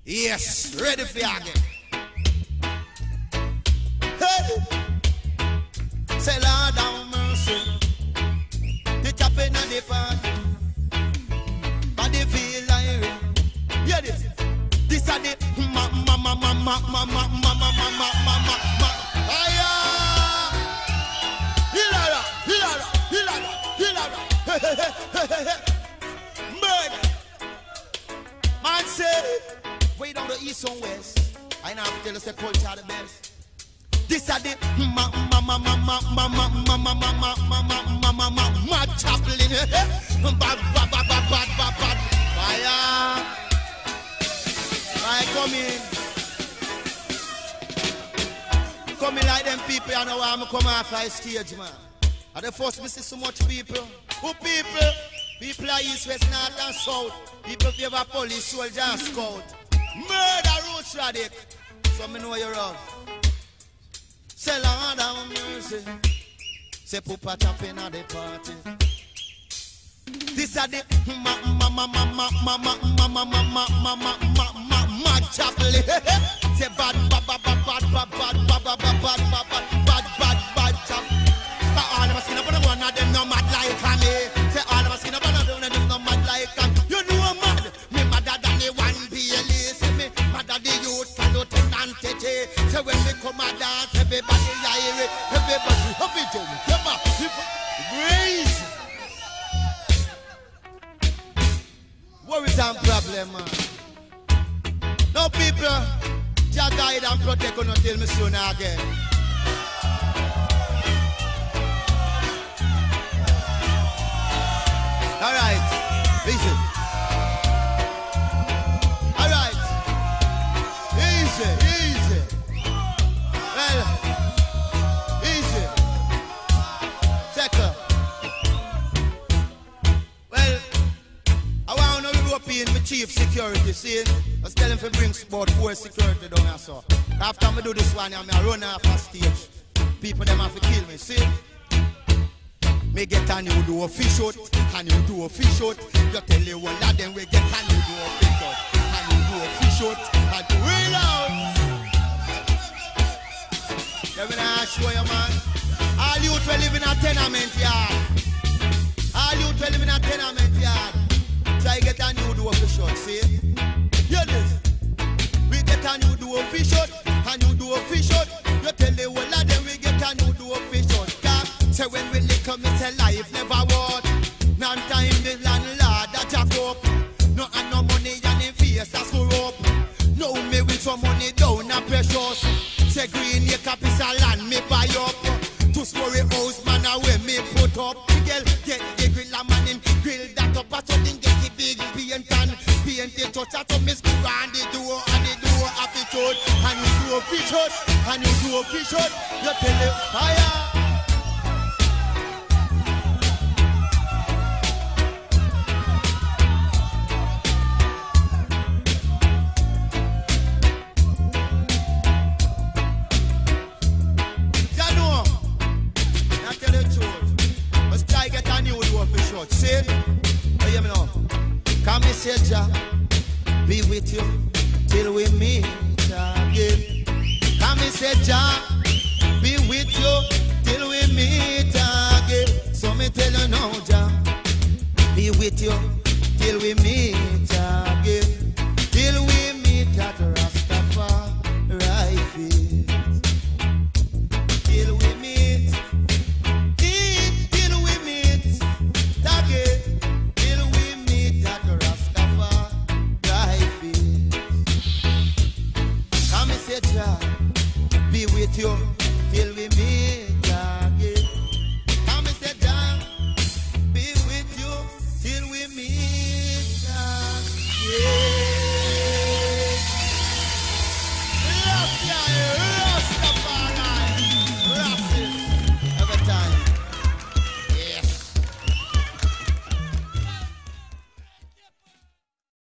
Yes, ready for you again. Hey! Say Lord have mercy. The tapping on the party. Body feel like rain. Hear this. This are the ma. Aya! Hilara. Murder. Man say, way down the east and west. I know tell us the culture are the best. This are the mad chaplain. Bad. Fire. I come in like them people, I know why I'm come off the stage, man. At the first, we see so much people. Who people? People are east, west, north, and south. People favor police, soldier, and scout. Murder, roach, radic. So me know you're off. Say Lord have mercy. Say Pupa tapping at the party. This are the mad chaplain. Say bad chap. But all of us in a one of them no mad like me. Say all of us in a one of them no mad like me. You know I'm mad. Me madder than the one BLA. Say me madder the youth cannot entity. So when me come a dance, everybody hear it. Everybody have it on. Come on. Grace. What is that problem, man? No people, Jah guide and protect you, not tell me soon again. All right, listen. All right, easy. Well, easy. Checker. Well, I want to European, my chief security, see? I was telling him to bring about 4 security down here, so. After I do this one, I run off a stage. People them have to kill me, see? Me get a new do a fish out, and you do a fish out. You tell you one of them we get a new do a fish out, and you do a fish out, and you real out. Let me now show you, man. All you to live in a tenement yard. All you to live in a tenement yard. Try get a new do a fish out, see? Hear this. We get a new do a fish out, and you do a fish out. You tell the one of them we get a new do a fish out. Say when we lick up, me say life never what. Man time the landlord that jack up. No and no money and in face that screw up. No me with some money down and precious. Say green acre piece of land me buy up. 2-story house man away me put up. Girl get the grill a man in grill that up. A something get the big paint and paint the touch. A some me screw on the door and the door up the church. And you do a fish out, and you do a fish out. You tell it fire. See? You hear me now? Come and say, Jah, be with you till we meet again. Come and say, Jah, be with you till we meet again. So me tell you now, Jah, be with you till we meet again.